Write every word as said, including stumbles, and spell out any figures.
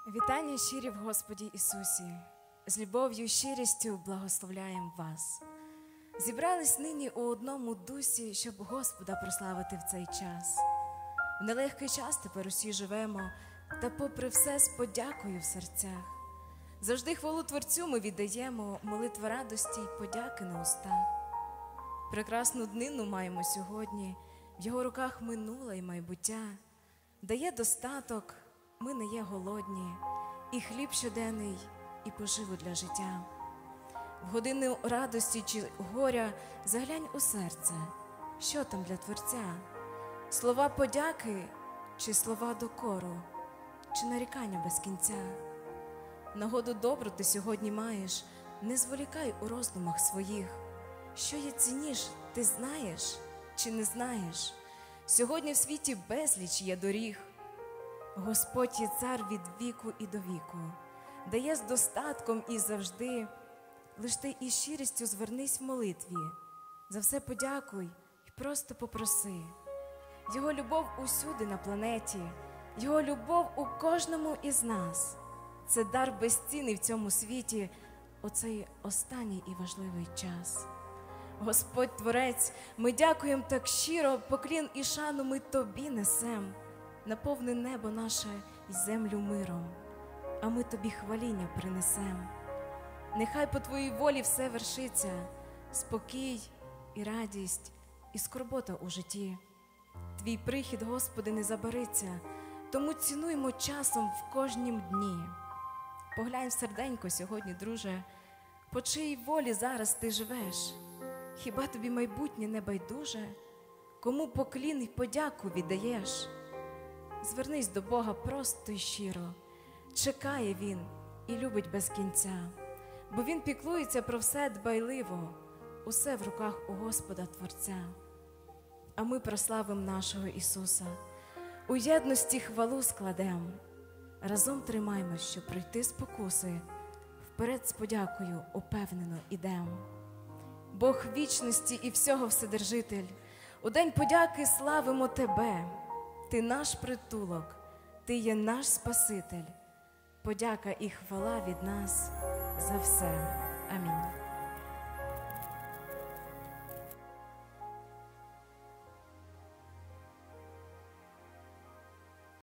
Вітання щирі в Господі Ісусі, з любов'ю і щирістю благословляємо вас. Зібрались нині у одному дусі, щоб Господа прославити в цей час. В нелегкий час тепер усі живемо, та попри все з подякою в серцях. Завжди хвалу Творцю ми віддаємо, молитва радості й подяки на устах. Прекрасну днину маємо сьогодні, в його руках минуле й майбуття. Дає достаток, ми не є голодні, і хліб щоденний, і поживу для життя. В годину радості чи горя заглянь у серце, що там для Творця? Слова подяки, чи слова докору, чи нарікання без кінця? Нагоду добру ти сьогодні маєш, не зволікай у роздумах своїх. Що є цінніш, ти знаєш чи не знаєш? Сьогодні в світі безліч є доріг. Господь є цар від віку і до віку, дає з достатком і завжди. Лиш ти із щирістю звернись в молитві, за все подякуй і просто попроси. Його любов усюди на планеті, Його любов у кожному із нас. Це дар безцінний в цьому світі, оцей останній і важливий час. Господь Творець, ми дякуємо так щиро, поклін і шану ми Тобі несем. Наповни небо наше й землю миром, а ми Тобі хваління принесем. Нехай по Твоїй волі все вершиться, спокій і радість, і скорбота у житті. Твій прихід, Господи, не забариться, тому цінуймо часом в кожнім дні. Поглянь в серденько сьогодні, друже, по чиїй волі зараз ти живеш? Хіба тобі майбутнє не байдуже? Кому поклін й подяку віддаєш? Звернись до Бога просто й щиро. Чекає Він і любить без кінця, бо Він піклується про все дбайливо, усе в руках у Господа Творця. А ми прославимо нашого Ісуса, у єдності хвалу складем. Разом тримаймось, щоб пройти спокуси, вперед з подякою упевнено ідем. Бог вічності і всього Вседержитель, у день подяки славимо Тебе. Ти наш притулок, Ти є наш Спаситель. Подяка і хвала від нас за все. Амінь.